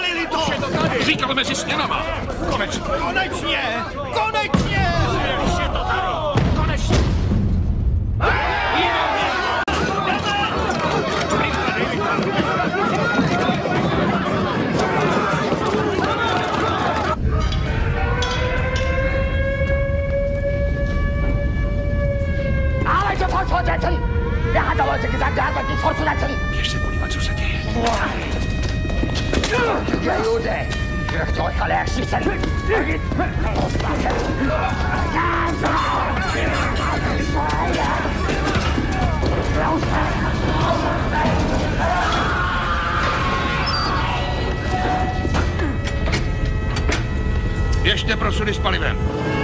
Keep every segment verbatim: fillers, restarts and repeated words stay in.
Spálili to! Říkal mezi stěnama. Konečně. Konečně! Konečně! Už je to tady. Konečně. Wer hat aber heute gesagt, er hat euch nicht vorzulassen? Běž se podívat, co se děje. Ja, Jude, ich möchte euch alle erschießen. Běžte pro sudy s palivem.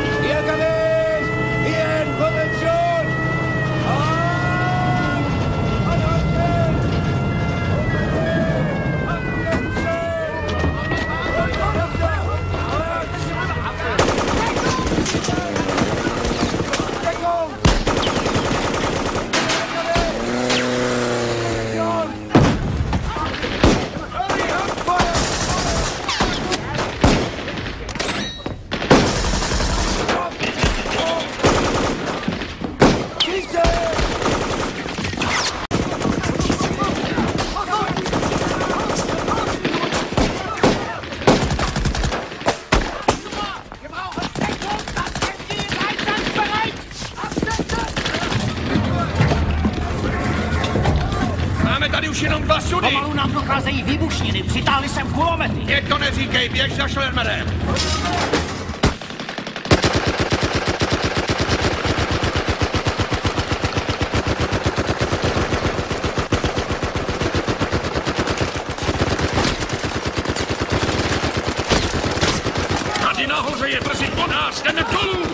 Jenom dva sudy! Pomalu nám docházejí výbušniny, přitáhli sem kulomety. Mě to neříkej, běž za šlermerem. Tady nahoře je brzy po nás, jdeme dolů!